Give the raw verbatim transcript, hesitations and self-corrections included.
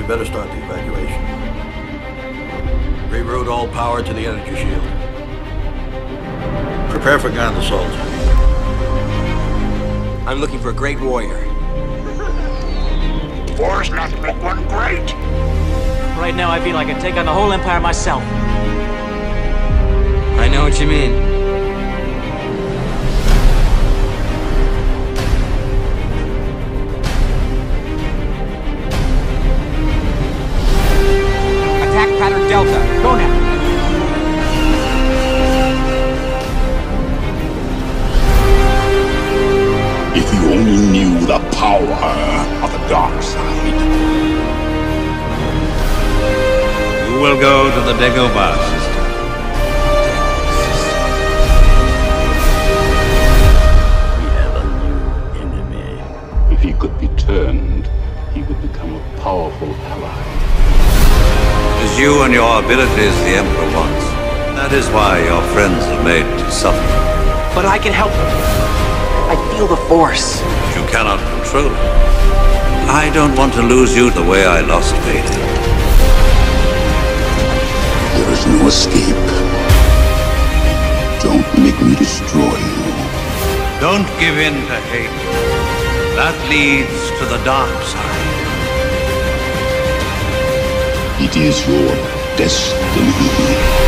better start the evacuation. Reroute all power to the energy shield. Prepare for ground assault. I'm looking for a great warrior. Wars not make one great. Right now, I feel like I could take on the whole Empire myself. I know what you mean. Attack pattern Delta. Go now. If you only knew the power of the dark side. You will go to the Dagobah system. We have a new enemy. If he could be turned, he would become a powerful ally. It is you and your abilities the Emperor wants. That is why your friends are made to suffer. But I can help him. I feel the Force. You cannot control it. I don't want to lose you the way I lost Vader. There is no escape. Don't make me destroy you. Don't give in to hate. That leads to the dark side. It is your destiny.